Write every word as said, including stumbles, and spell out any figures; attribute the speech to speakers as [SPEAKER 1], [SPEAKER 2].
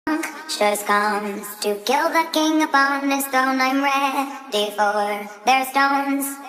[SPEAKER 1] Just comes to kill the king upon his throne. I'm ready for their stones.